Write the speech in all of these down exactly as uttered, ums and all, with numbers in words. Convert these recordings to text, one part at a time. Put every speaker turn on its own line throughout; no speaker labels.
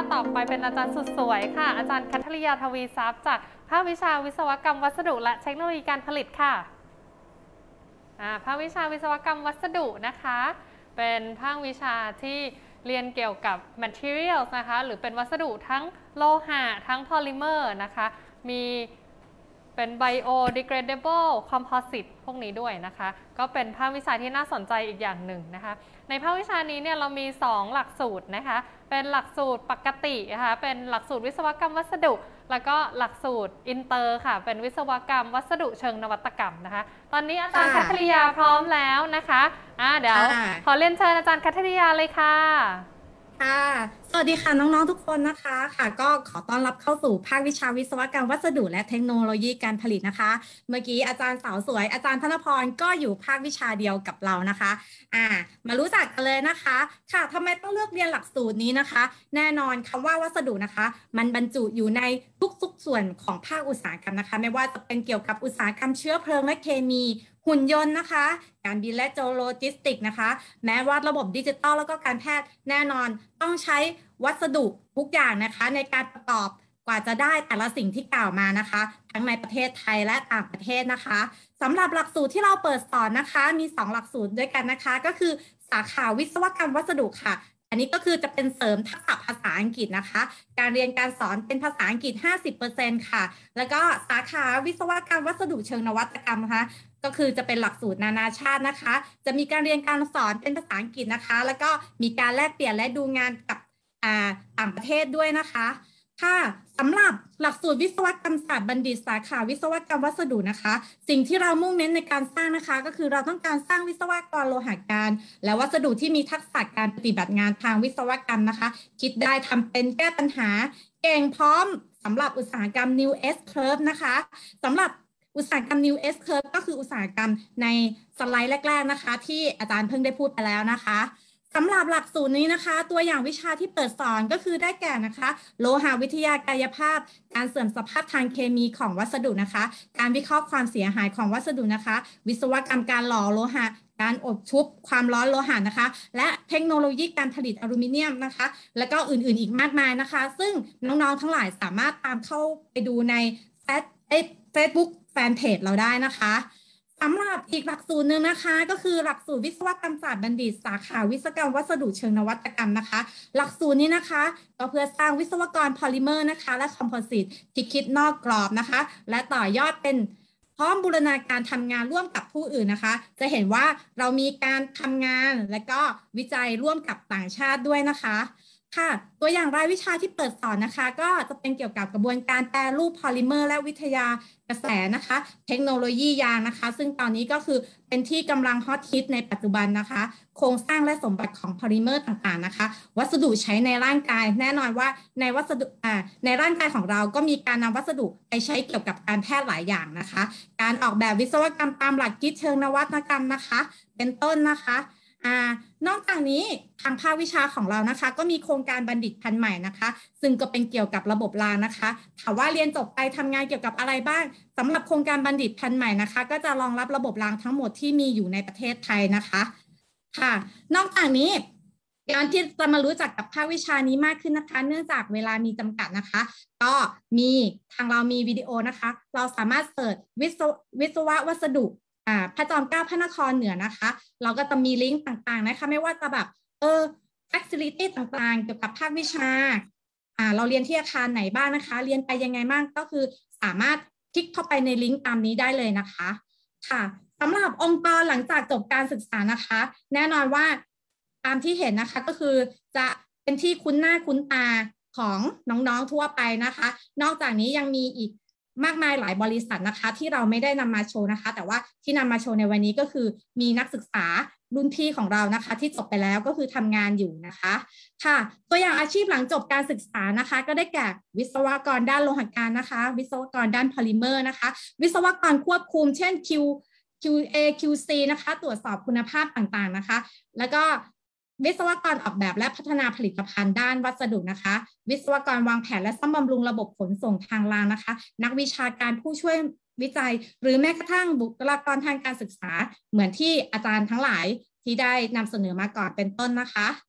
ต่อไปเป็นอาจารย์สุดสวยค่ะอาจารย์คัทริยาทวีทรัพย์จากภาควิชาวิศวกรรมวัสดุและเทคโนโลยีการผลิตค่ะภาควิชาวิศวกรรมวัสดุนะคะเป็นภาควิชาที่เรียนเกี่ยวกับ materials นะคะหรือเป็นวัสดุทั้งโลหะทั้ง polymer นะคะมีเป็น biodegradable composite พวกนี้ด้วยนะคะก็เป็นภาควิชาที่น่าสนใจอีกอย่างหนึ่งนะคะในภาควิชานี้เนี่ยเรามีสองหลักสูตรนะคะเป็นหลักสูตรปกตินะคะเป็นหลักสูตรวิศวกรรมวัสดุแล้วก็หลักสูตรอินเตอร์ค่ะเป็นวิศวกรรมวัสดุเชิงนวัตกรรมนะคะตอนนี้อาจารย์คัทริยาพร้อมแล้วนะคะอ่าเดี๋ยวขอเรียนเชิญอาจารย์คัทริยาเลยค่ะ
ค่ะสวัสดีค่ะน้องๆทุกคนนะคะค่ะก็ขอต้อนรับเข้าสู่ภาควิชาวิศวกรรมวัสดุและเทคโนโลยีการผลิตนะคะเมื่อกี้อาจารย์สาวสวยอาจารย์ธนพรก็อยู่ภาควิชาเดียวกับเรานะคะอ่ามารู้จักกันเลยนะคะค่ะทำไมต้องเลือกเรียนหลักสูตรนี้นะคะแน่นอนคำว่าวัสดุนะคะมันบรรจุอยู่ในทุกๆส่วนของภาคอุตสาหกรรมนะคะไม่ว่าจะเป็นเกี่ยวกับอุตสาหกรรมเชื้อเพลิงและเคมีหุ่นยนต์นะคะการบินและโลจิสติกนะคะแม้ว่าระบบดิจิตอลแล้วก็การแพทย์แน่นอนต้องใช้วัสดุทุกอย่างนะคะในการประกอบกว่าจะได้แต่ละสิ่งที่กล่าวมานะคะทั้งในประเทศไทยและต่างประเทศนะคะสำหรับหลักสูตรที่เราเปิดสอนนะคะมีสองหลักสูตรด้วยกันนะคะก็คือสาขาวิศวกรรมวัสดุค่ะอันนี้ก็คือจะเป็นเสริมทักษะภาษาอังกฤษนะคะการเรียนการสอนเป็นภาษาอังกฤษ ห้าสิบเปอร์เซ็นต์ ค่ะแล้วก็สาขาวิศวกรรมวัสดุเชิงนวัตกรรมนะคะก็คือจะเป็นหลักสูตรนานาชาตินะคะจะมีการเรียนการสอนเป็นภาษาอังกฤษนะคะแล้วก็มีการแลกเปลี่ยนและดูงานกับต่างประเทศด้วยนะคะค่ะสำหรับหลักสูตรวิศวกรรมศาสตร์บัณฑิตสาขาวิศวกรรมวัสดุนะคะสิ่งที่เรามุ่งเน้นในการสร้างนะคะก็คือเราต้องการสร้างวิศวกรโลหะการและวัสดุที่มีทักษะการปฏิบัติงานทางวิศวกรรมนะคะคิดได้ทำเป็นแก้ปัญหาเก่งพร้อมสำหรับอุตสาหกรรม New S Curve นะคะสำหรับอุตสาหกรรม New S Curve ก็คืออุตสาหกรรมในสไลด์แรกๆนะคะที่อาจารย์เพิ่งได้พูดไปแล้วนะคะสำหรับหลักสูตรนี้นะคะตัวอย่างวิชาที่เปิดสอนก็คือได้แก่นะคะโลหะวิทยากายภาพการเสื่อมสภาพทางเคมีของวัสดุนะคะการวิเคราะห์ความเสียหายของวัสดุนะคะวิศวกรรมการหล่อโลหะการอบชุบความร้อนโลหะนะคะและเทคโนโลยีการผลิตอลูมิเนียมนะคะและก็อื่นๆอีกมากมายนะคะซึ่งน้องๆทั้งหลายสามารถตามเข้าไปดูในเฟซบุ๊กแฟนเพจเราได้นะคะสำหรับอีกหลักสูตรหนึ่งนะคะก็คือหลักสูตรวิศวกรรมศาสตร์บัณฑิตสาขาวิศวกรรมวัสดุเชิงนวัตกรรมนะคะหลักสูตรนี้นะคะก็เพื่อสร้างวิศวกรพอลิเมอร์นะคะและคอมโพสิตที่คิดนอกกรอบนะคะและต่อยอดเป็นพร้อมบูรณาการทำงานร่วมกับผู้อื่นนะคะจะเห็นว่าเรามีการทำงานและก็วิจัยร่วมกับต่างชาติด้วยนะคะค่ะตัวอย่างรายวิชาที่เปิดสอนนะคะก็จะเป็นเกี่ยวกับกระบวนการแปรรูปพอลิเมอร์และวิทยากระแสนะคะเทคโนโลยียางนะคะซึ่งตอนนี้ก็คือเป็นที่กำลังฮอตฮิตในปัจจุบันนะคะโครงสร้างและสมบัติของพอลิเมอร์ต่างๆนะคะวัสดุใช้ในร่างกายแน่นอนว่าในวัสดุอ่าในร่างกายของเราก็มีการนำวัสดุไปใช้เกี่ยวกับการแพทย์หลายอย่างนะคะการออกแบบวิศวกรรมตามหลักคิดเชิงนวัตกรรมนะคะเป็นต้นนะคะอ่านอกจากนี้ทางภาควิชาของเรานะคะก็มีโครงการบัณฑิตพันธุ์ใหม่นะคะซึ่งก็เป็นเกี่ยวกับระบบรางนะคะถามว่าเรียนจบไปทำงานเกี่ยวกับอะไรบ้างสำหรับโครงการบัณฑิตพันธุ์ใหม่นะคะก็จะรองรับระบบรางทั้งหมดที่มีอยู่ในประเทศไทยนะคะค่ะนอกจากนี้การที่จะมารู้จักกับภาควิชานี้มากขึ้นนะคะเนื่องจากเวลามีจำกัดนะคะก็มีทางเรามีวิดีโอนะคะเราสามารถเสิร์ชวิศววิศวะวัสดุพระจอมเกล้าพระนครเหนือนะคะเราก็จะมีลิงก์ต่างๆนะคะไม่ว่าจะแบบเออ facility ต่างๆเกี่ยวกับภาควิชาอ่าเราเรียนที่อาคารไหนบ้างนะคะเรียนไปยังไงบ้างก็คือสามารถคลิกเข้าไปในลิงก์ตามนี้ได้เลยนะคะค่ะสำหรับองค์กรหลังจากจบการศึกษานะคะแน่นอนว่าตามที่เห็นนะคะก็คือจะเป็นที่คุ้นหน้าคุ้นตาของน้องๆทั่วไปนะคะนอกจากนี้ยังมีอีกมากมายหลายบริษัทนะคะที่เราไม่ได้นำมาโชว์นะคะแต่ว่าที่นำมาโชว์ในวันนี้ก็คือมีนักศึกษารุ่นพี่ของเรานะคะที่จบไปแล้วก็คือทำงานอยู่นะคะค่ะตัวอย่างอาชีพหลังจบการศึกษานะคะก็ได้แก่วิศวกรด้านโลหะการนะคะวิศวกรด้านพอลิเมอร์นะคะวิศวกรควบคุมเช่น Qคิว เอ คิว ซี นะคะตรวจสอบคุณภาพต่างๆนะคะแล้วก็วิศวกรออกแบบและพัฒนาผลิตภัณฑ์ด้านวัสดุนะคะวิศวกรวางแผนและซ่อมบำรุงระบบขนส่งทางรางนะคะนักวิชาการผู้ช่วยวิจัยหรือแม้กระทั่งบุคลากรทางการศึกษาเหมือนที่อาจารย์ทั้งหลายที่ได้นำเสนอมาก่อนเป็นต้นนะคะ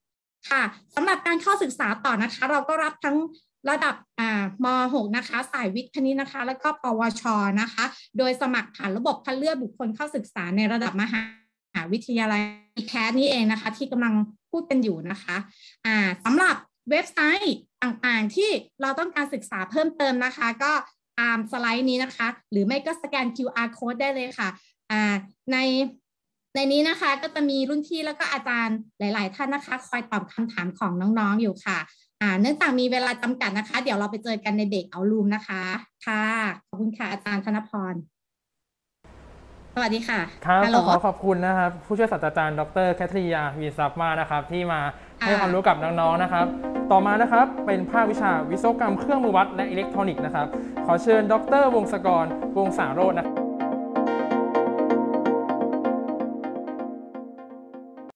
ค่ะสำหรับการเข้าศึกษาต่อนะคะ เราก็รับทั้งระดับอ่ามหกนะคะสายวิทย์คณิตนะคะแล้วก็ปวชนะคะโดยสมัครผ่านระบบคัดเลือกบุคคลเข้าศึกษาในระดับมหาวิทยาลัยแคสนี้เองนะคะที่กำลังพูดกันอยู่นะคะอ่าสำหรับเว็บไซต์ต่างๆที่เราต้องการศึกษาเพิ่มเติมนะคะก็ตามสไลด์นี้นะคะหรือไม่ก็สแกน คิว อาร์ code ได้เลยค่ะอ่าในในนี้นะคะก็จะมีรุ่นพี่แล้วก็อาจารย์หลายๆท่านนะคะคอยตอบคำถามของน้องๆอยู่ค่ะอ่าเนื่องจากมีเวลาจำกัดนะคะเดี๋ยวเราไปเจอกันในเบรกเอาท์รูมนะคะค่ะขอบคุณค่ะอาจารย์ธนพรสวัสดีค่ะ
ครับ
ฮัลโหล
ขอขอบคุณนะครับผู้ช่วยศาสตราจารย์ดรแคทริยาวีซับมานะครับที่มาให้ความรู้กับน้องๆนะครับต่อมานะครับเป็นภาควิชาวิศวกรรมเครื่องมือวัดและอิเล็กทรอนิกส์นะครับขอเชิญดรวงศกรวงศาโรจน์นะครับ